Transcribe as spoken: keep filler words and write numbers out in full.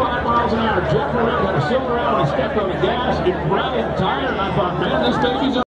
twenty-five miles an hour. Jeff Rick had a silver out and he stepped on the gas. It ran him tired, and I thought, man, this baby's